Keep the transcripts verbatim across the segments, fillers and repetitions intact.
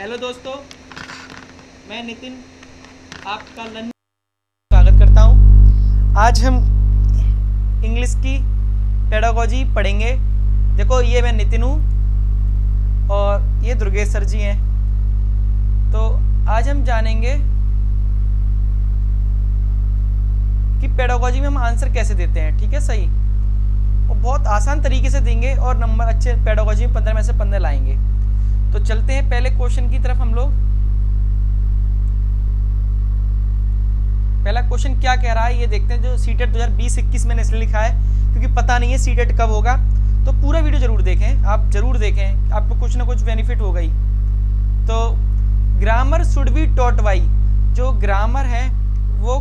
Hello दोस्तों, मैं नितिन आपका लर्निंग स्वागत करता हूँ। आज हम इंग्लिश की पेडागोजी पढ़ेंगे। देखो, ये मैं नितिन हूँ और ये दुर्गेश सर जी हैं। तो आज हम जानेंगे कि पेडागोजी में हम आंसर कैसे देते हैं। ठीक है, सही और बहुत आसान तरीके से देंगे और नंबर अच्छे पेडागोजी में पंद्रह में से पंद्रह लाएंगे। तो चलते हैं पहले क्वेश्चन की तरफ हम लोग। पहला क्वेश्चन क्या कह रहा है ये देखते हैं। जो सीटेट दो हज़ार बीस इक्कीस मैंने इसलिए लिखा है क्योंकि पता नहीं है सीटेट कब होगा। तो पूरा वीडियो जरूर देखें, आप जरूर देखें, आपको कुछ ना कुछ बेनिफिट होगा ही। तो grammar should be taught by, जो ग्रामर है वो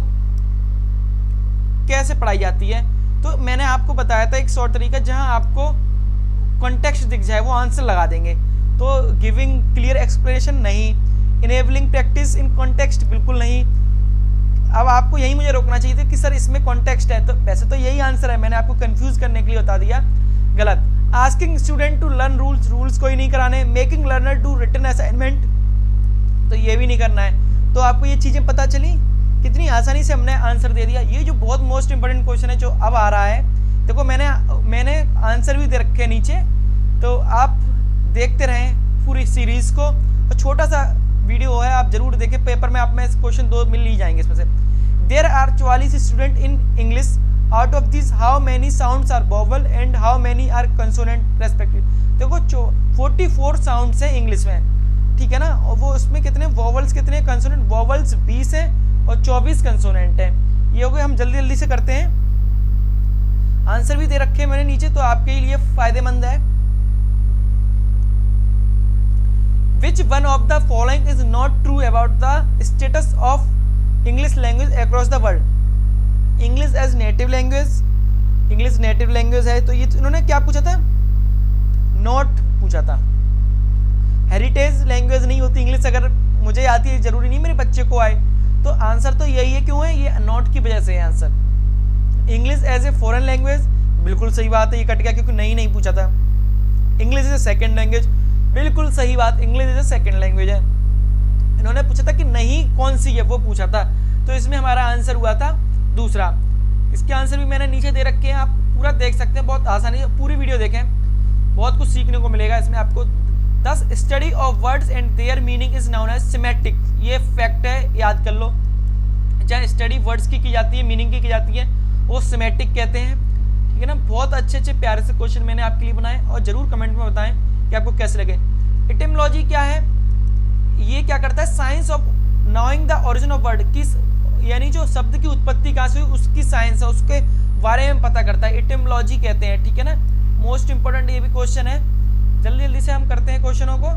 कैसे पढ़ाई जाती है। तो मैंने आपको बताया था एक शॉर्ट तरीका, जहां आपको कॉन्टेक्स्ट दिख जाए वो आंसर लगा देंगे। तो गिविंग क्लियर एक्सप्लेनेशन नहीं, इनेबलिंग प्रैक्टिस इन कॉन्टेक्स्ट बिल्कुल नहीं। अब आपको यही मुझे रोकना चाहिए था कि सर इसमें कॉन्टेक्स्ट है, तो वैसे तो यही आंसर है, मैंने आपको कंफ्यूज करने के लिए बता दिया। गलत। Asking student to learn rules, rules कोई नहीं कराने। Making learner to written assignment, तो ये भी नहीं करना है। तो आपको ये चीज़ें पता चली, कितनी आसानी से हमने आंसर दे दिया। ये जो बहुत मोस्ट इंपॉर्टेंट क्वेश्चन है जो अब आ रहा है, देखो मैंने मैंने आंसर भी दे रखे नीचे, तो आप देखते रहें पूरी सीरीज को। और छोटा सा वीडियो है, आप जरूर देखें। पेपर में आप में क्वेश्चन दो मिल ही जाएंगे इसमें से। देयर आर चौवालीस student in English, out of this how many sounds are vowel and how many are consonant respective. देखो फोर्टी फोर साउंड्स हैं इंग्लिश में, ठीक है ना, और वो उसमें कितने वोवल्स, कितने कंसोनेंट। वोवल्स बीस हैं और चौबीस कंसोनेंट हैं। ये हो गए, हम जल्दी जल्दी से करते हैं। आंसर भी दे रखे हैं मैंने नीचे, तो आपके लिए फायदेमंद है। Which one of the following is not true about the status of English language across the world? English as native language, English native language है, तो ये इन्होंने क्या पूछा था? Not पूछा था। Heritage language नहीं होती इंग्लिश, अगर मुझे आती है जरूरी नहीं मेरे बच्चे को आए। तो आंसर तो यही है, क्यों है ये नॉट की वजह से है answer. English as a foreign language, बिल्कुल सही बात है, ये कट गया क्योंकि नहीं नहीं पूछा था। English is a second language, बिल्कुल सही बात, English is a second language है। इन्होंने पूछा था कि नहीं कौन सी है, वो पूछा था, तो इसमें हमारा आंसर हुआ था दूसरा। इसके आंसर भी मैंने नीचे दे रखे हैं, आप पूरा देख सकते हैं, बहुत आसानी से पूरी वीडियो देखें, बहुत कुछ सीखने को मिलेगा इसमें आपको। Thus study of words and their meaning is known as symmetric, ये फैक्ट है, याद कर लो। जहाँ स्टडी वर्ड्स की की जाती है, मीनिंग की की जाती है, वो सिमेट्रिक कहते हैं, ठीक है ना। बहुत अच्छे अच्छे प्यारे से क्वेश्चन मैंने आपके लिए बनाए, और जरूर कमेंट में बताएं कि आपको कैसे लगे। एटिमोलॉजी क्या है, ये क्या करता है, science of knowing the origin of word, किस यानी जो शब्द की उत्पत्ति कहाँ से हुई उसकी साइंस है, उसके बारे में पता करता है, एटिमोलॉजी कहते हैं, ठीक है ना। मोस्ट इंपोर्टेंट ये भी क्वेश्चन है। जल्दी जल्दी से हम करते हैं क्वेश्चनों को।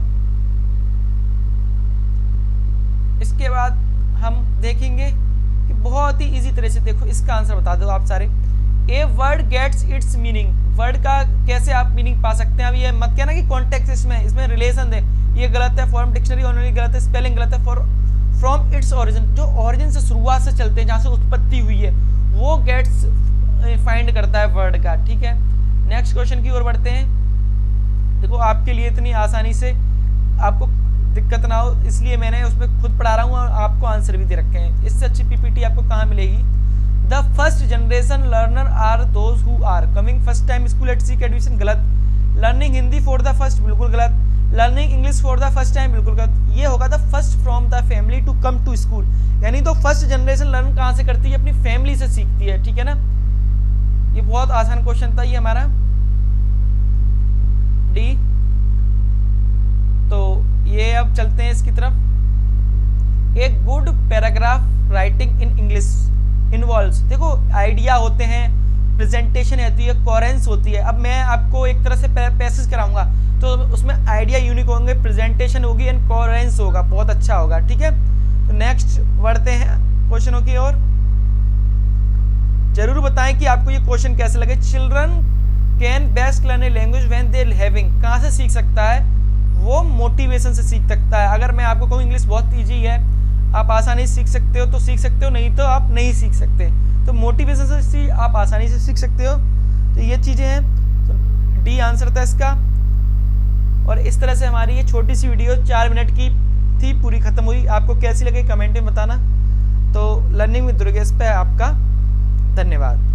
इसके बाद हम देखेंगे कि बहुत ही इजी तरह से, देखो इसका आंसर बता दो आप सारे। A word gets its meaning, word का कैसे आप मीनिंग पा सकते हैं। अब ये मत कहना कि कॉन्टेक्स्ट इसमें इसमें रिलेशन दे, ये गलत है। फॉर्म डिक्शनरी ऑनली गलत है, स्पेलिंग गलत है। फॉर फ्रॉम इट्स ओरिजिन, जो ओरिजिन से शुरुआत से चलते हैं, जहाँ से उत्पत्ति हुई है, वो गेट्स फाइंड करता है वर्ड का, ठीक है। नेक्स्ट क्वेश्चन की ओर बढ़ते हैं। देखो आपके लिए इतनी आसानी से आपको दिक्कत ना हो, इसलिए मैंने उसमें खुद पढ़ा रहा हूँ और आपको आंसर भी दे रखे हैं। इससे अच्छी पीपीटी आपको कहाँ मिलेगी। The first generation learner are those who are coming first time school at seek admission, गलत। Learning Hindi for the first, बिल्कुल गलत। Learning English for the first time, बिल्कुल गलत। ये होगा the first from the family to come to school, यानी तो first generation learn कहाँ से करती है, अपनी फैमिली से सीखती है, ठीक है ना। ये बहुत आसान क्वेश्चन था ये हमारा डी। तो ये अब चलते हैं इसकी तरफ। एक good paragraph writing in English involves, देखो आइडिया होते हैं, प्रेजेंटेशन होती है, कोहेरेंस होती है। अब मैं आपको एक तरह से पैसेज कराऊंगा तो उसमें आइडिया यूनिक होंगे, प्रेजेंटेशन होगी एंड कोहेरेंस होगा, बहुत अच्छा होगा, ठीक है। तो नेक्स्ट बढ़ते हैं क्वेश्चनों की ओर। जरूर बताएं कि आपको ये क्वेश्चन कैसे लगे। Children can best learn a language when they having, कहाँ से सीख सकता है, वो मोटिवेशन से सीख सकता है। अगर मैं आपको कहूँ इंग्लिश बहुत ईजी है, आप आसानी से सीख सकते हो तो सीख सकते हो, नहीं तो आप नहीं सीख सकते। तो मोटिवेशन से आप आसानी से सीख सकते हो। तो ये चीज़ें हैं, तो डी आंसर था इसका। और इस तरह से हमारी ये छोटी सी वीडियो चार मिनट की थी पूरी ख़त्म हुई। आपको कैसी लगी कमेंट में बताना। तो लर्निंग विद दुर्गेश पे आपका धन्यवाद।